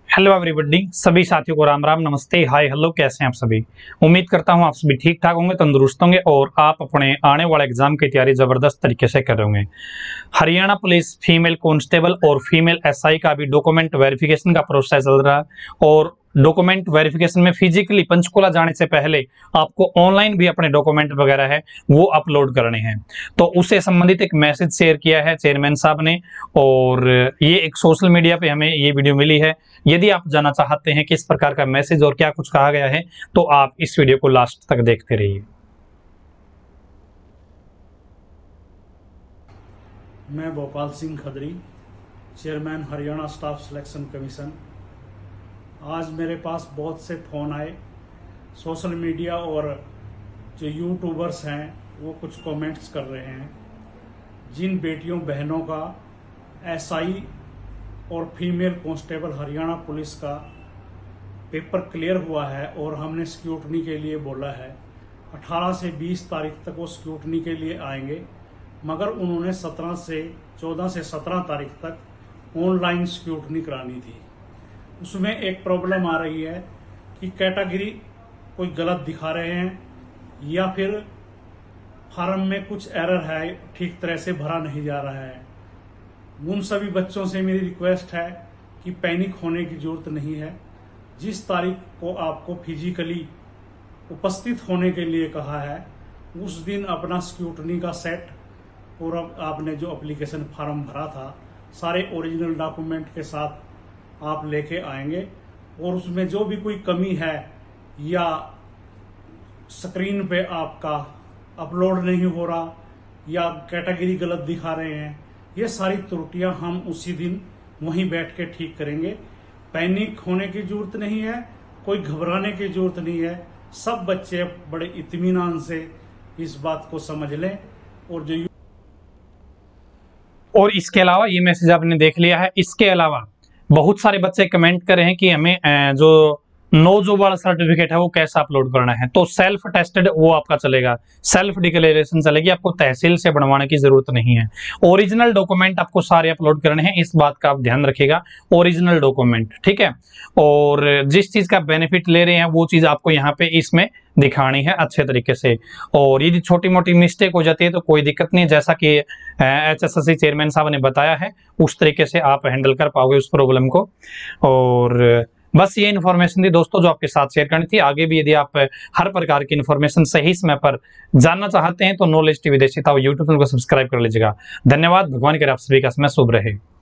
Hello everybody, सभी साथियों को राम राम, नमस्ते, हाय हेलो। कैसे हैं आप सभी? उम्मीद करता हूं आप सभी ठीक ठाक होंगे, तंदुरुस्त होंगे और आप अपने आने वाले एग्जाम की तैयारी जबरदस्त तरीके से कर रहे होंगे। हरियाणा पुलिस फीमेल कांस्टेबल और फीमेल एसआई का भी डॉक्यूमेंट वेरिफिकेशन का प्रोसेस चल रहा है और डॉक्यूमेंट वेरिफिकेशन में फिजिकली पंचकुला जाने से पहले आपको ऑनलाइन भी अपने डॉक्यूमेंट वगैरह है वो अपलोड करने हैं। तो उससे संबंधित एक मैसेज शेयर किया है चेयरमैन साहब ने और ये एक सोशल मीडिया पे हमें ये वीडियो मिली है। यदि आप जानना चाहते हैं किस प्रकार का मैसेज और क्या कुछ कहा गया है तो आप इस वीडियो को लास्ट तक देखते रहिए। मैं Bhopal Singh Khadri, chairman Haryana staff selection commission. आज मेरे पास बहुत से फ़ोन आए, सोशल मीडिया और जो यूट्यूबर्स हैं वो कुछ कमेंट्स कर रहे हैं। जिन बेटियों बहनों का एसआई और फीमेल कांस्टेबल हरियाणा पुलिस का पेपर क्लियर हुआ है और हमने स्क्रूटनी के लिए बोला है, 18 से 20 तारीख तक वो स्क्रूटनी के लिए आएंगे, मगर उन्होंने 14 से 17 तारीख तक ऑनलाइन स्क्रूटनी करानी थी। उसमें एक प्रॉब्लम आ रही है कि कैटेगरी कोई गलत दिखा रहे हैं या फिर फार्म में कुछ एरर है, ठीक तरह से भरा नहीं जा रहा है। उन सभी बच्चों से मेरी रिक्वेस्ट है कि पैनिक होने की जरूरत नहीं है। जिस तारीख को आपको फिजिकली उपस्थित होने के लिए कहा है उस दिन अपना स्क्रूटनी का सेट और आपने जो एप्लीकेशन फॉर्म भरा था सारे ओरिजिनल डॉक्यूमेंट के साथ आप लेके आएंगे और उसमें जो भी कोई कमी है या स्क्रीन पे आपका अपलोड नहीं हो रहा या कैटेगरी गलत दिखा रहे हैं, ये सारी त्रुटियां हम उसी दिन वहीं बैठ के ठीक करेंगे। पैनिक होने की जरूरत नहीं है, कोई घबराने की जरूरत नहीं है। सब बच्चे बड़े इत्मीनान से इस बात को समझ लें। और इसके अलावा ये मैसेज आपने देख लिया है। इसके अलावा बहुत सारे बच्चे कमेंट कर रहे हैं कि हमें जो नो जॉब वाला सर्टिफिकेट है वो कैसा अपलोड करना है। तो सेल्फ टेस्टेड वो आपका चलेगा, सेल्फ डिक्लेरेशन चलेगी, आपको तहसील से बनवाने की जरूरत नहीं है। ओरिजिनल डॉक्यूमेंट आपको सारे अपलोड करने हैं, इस बात का आप ध्यान रखिएगा। ओरिजिनल डॉक्यूमेंट, ठीक है। और जिस चीज का बेनिफिट ले रहे हैं वो चीज आपको यहाँ पे इसमें दिखानी है अच्छे तरीके से। और यदि छोटी मोटी मिस्टेक हो जाती है तो कोई दिक्कत नहीं, जैसा कि एचएसएससी चेयरमैन साहब ने बताया है उस तरीके से आप हैंडल कर पाओगे उस प्रॉब्लम को। और बस ये इन्फॉर्मेशन थी दोस्तों जो आपके साथ शेयर करनी थी। आगे भी यदि आप हर प्रकार की इन्फॉर्मेशन सही समय पर जानना चाहते हैं तो knowledge TV Deshita YouTube channel को सब्सक्राइब कर लीजिएगा। धन्यवाद। भगवान करे आप सभी का समय शुभ रहे।